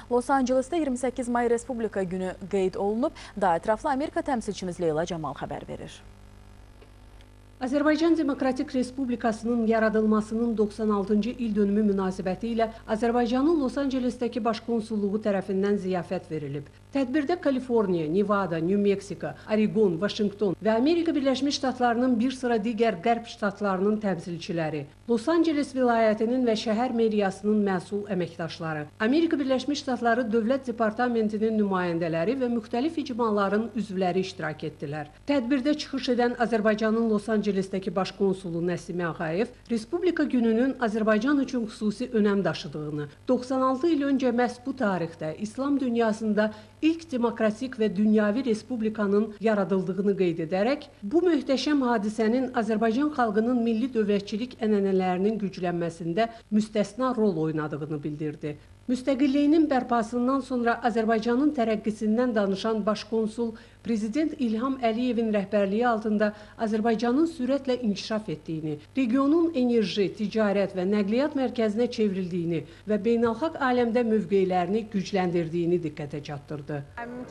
Los Angeles'da 28 may Respublika günü qeyd olunub. Daha ətraflı Amerika təmsilçimiz Leyla Camal xəbər verir. Azərbaycan Demokratik Respublikasının yaradılmasının 96-cı il dönümü münasibəti ilə Azərbaycanın Los Angeles'dəki başkonsulluğu tərəfindən ziyafət verilib. Tədbirdə Kaliforniya, Nevada, New Meksika, Oregon, Washington və Amerika Birləşmiş Ştatlarının bir sıra digər qərb ştatlarının təmsilçiləri, Los Angeles vilayətinin və şəhər meriyasının məsul əməkdaşları, Amerika Birləşmiş Ştatları Dövlət Departamentinin nümayəndələri və müxtəlif icmaların üzvləri iştirak etdilər. Tədbirdə çıxış edən Azərbaycanın Los Angeles'dəki başkonsulu Nəsimi Ağayev, Respublika gününün Azərbaycan üçün xüsusi önəm daşıdığını, 96 il öncə məhz bu tarixdə İslam dünyasında ilk demokratik və dünyavi respublikanın yaradıldığını qeyd edərək, bu möhtəşəm hadisənin Azərbaycan xalqının milli dövlətçilik ənənələrinin güclənməsində müstəsna rol oynadığını bildirdi. Müstəqilliyinin bərpasından sonra Azərbaycanın tərəqqisindən danışan başkonsul Prezident İlham Əliyevin rəhbərliyi altında Azərbaycanın sürətlə inkişaf etdiyini, regionun enerji, ticarət və nəqliyyat mərkəzinə çevrildiyini və beynəlxalq aləmdə mövqeylərini gücləndirdiyini diqqətə çatdırdı.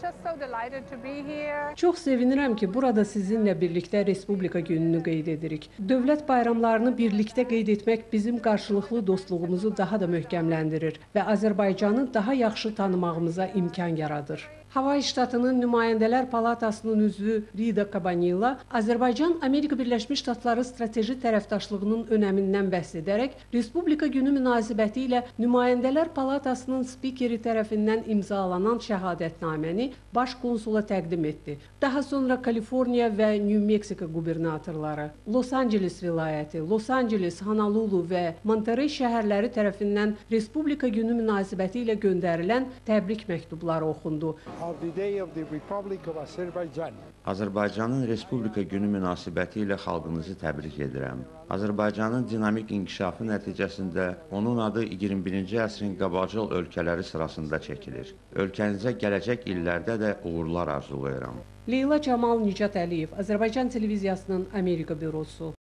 Çox sevinirəm ki, burada sizinlə birlikdə Respublika gününü qeyd edirik. Dövlət bayramlarını birlikdə qeyd etmək bizim qarşılıqlı dostluğumuzu daha da möhkəmləndirir və Azərbaycanı daha yaxşı tanımağımıza imkan yaradır. Hawaii ştatının Nümayəndələr Palatasının üzvü Rida Kabanilla Azərbaycan-Amerika Birləşmiş Ştatları strateji tərəfdaşlığının önəmindən bəhs edərək, Respublika günü münasibəti ilə Nümayəndələr Palatasının spikeri tərəfindən imzalanan şəhadətnaməni baş konsula təqdim etdi. Daha sonra Kaliforniya və New Meksika qubernatorları, Los Angeles vilayəti, Los Angeles, Honolulu və Monterey şəhərləri tərəfindən Respublika günü münasibəti ilə göndərilən təbrik məktubları oxundu. Azərbaycanın Respublika günü münasibəti ilə xalqınızı təbrik edirəm. Azərbaycanın dinamik inkişafı nəticəsində onun adı 21-ci əsrin qabaqcıl ölkələri sırasında çəkilir. Ölkənizə gələcək illərdə də uğurlar arzulayıram. Leyla Camal, Nicat Əliyev, Azərbaycan televiziyasının Amerika bürosu.